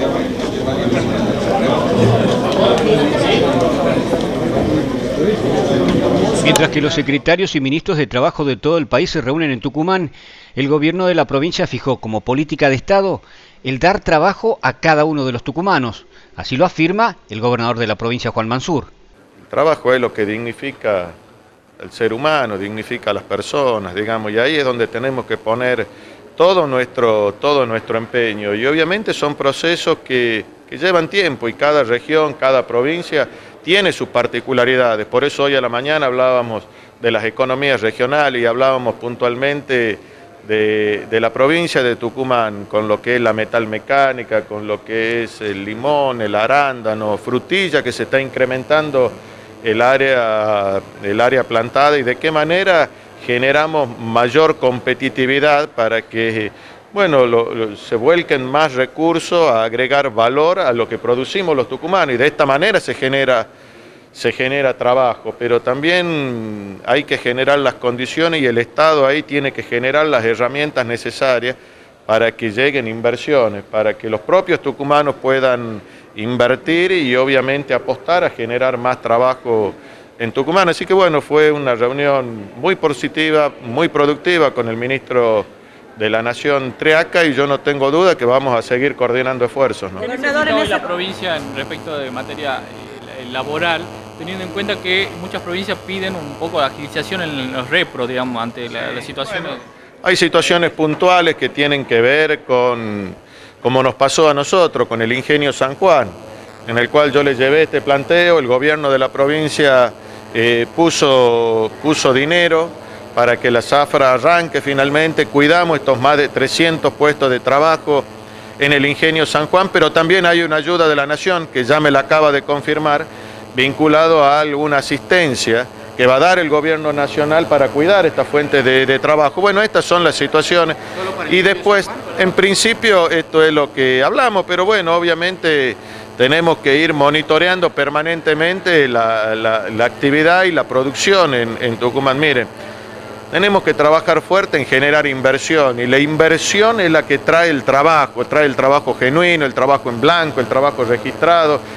Mientras que los secretarios y ministros de Trabajo de todo el país se reúnen en Tucumán, el gobierno de la provincia fijó como política de Estado el dar trabajo a cada uno de los tucumanos. Así lo afirma el gobernador de la provincia, Juan Mansur. El trabajo es lo que dignifica al ser humano, dignifica a las personas, digamos, y ahí es donde tenemos que poner todo nuestro empeño. Y obviamente son procesos que llevan tiempo y cada región, cada provincia tiene sus particularidades. Por eso hoy a la mañana hablábamos de las economías regionales y hablábamos puntualmente de la provincia de Tucumán, con lo que es la metalmecánica, con lo que es el limón, el arándano, frutilla, que se está incrementando el área plantada, y de qué manera generamos mayor competitividad para que se vuelquen más recursos a agregar valor a lo que producimos los tucumanos, y de esta manera se genera trabajo, pero también hay que generar las condiciones y el Estado ahí tiene que generar las herramientas necesarias para que lleguen inversiones, para que los propios tucumanos puedan invertir y obviamente apostar a generar más trabajo en Tucumán. Así que bueno, fue una reunión muy positiva, muy productiva con el ministro de la Nación Triaca, y yo no tengo duda que vamos a seguir coordinando esfuerzos, ¿no? ¿Qué necesita la provincia en respecto de materia laboral, teniendo en cuenta que muchas provincias piden un poco de agilización en los repros, digamos, ante la situación? Bueno, hay situaciones puntuales que tienen que ver con, como nos pasó a nosotros, con el Ingenio San Juan, en el cual yo le llevé este planteo, el gobierno de la provincia puso dinero para que la zafra arranque finalmente. Cuidamos estos más de 300 puestos de trabajo en el Ingenio San Juan, pero también hay una ayuda de la Nación, que ya me la acaba de confirmar, vinculado a alguna asistencia que va a dar el gobierno nacional para cuidar estas fuentes de trabajo. Bueno, estas son las situaciones. Y después, en principio, esto es lo que hablamos, pero bueno, obviamente tenemos que ir monitoreando permanentemente la actividad y la producción en Tucumán. Miren, tenemos que trabajar fuerte en generar inversión, y la inversión es la que trae el trabajo genuino, el trabajo en blanco, el trabajo registrado,